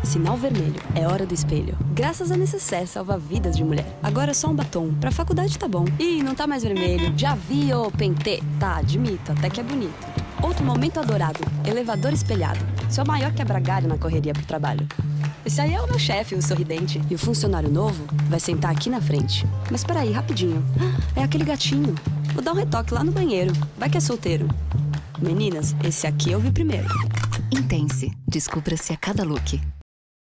Sinal vermelho. É hora do espelho. Graças a Necessaire salva vidas de mulher. Agora é só um batom. Pra faculdade tá bom. Ih, não tá mais vermelho. Já vi, ô Pentê. Tá, admito, até que é bonito. Outro momento adorado. Elevador espelhado. Seu maior quebra-galho na correria pro trabalho. Esse aí é o meu chefe, o sorridente. E o funcionário novo vai sentar aqui na frente. Mas peraí, rapidinho. É aquele gatinho. Vou dar um retoque lá no banheiro. Vai que é solteiro. Meninas, esse aqui eu vi primeiro. Intense. Descubra-se a cada look.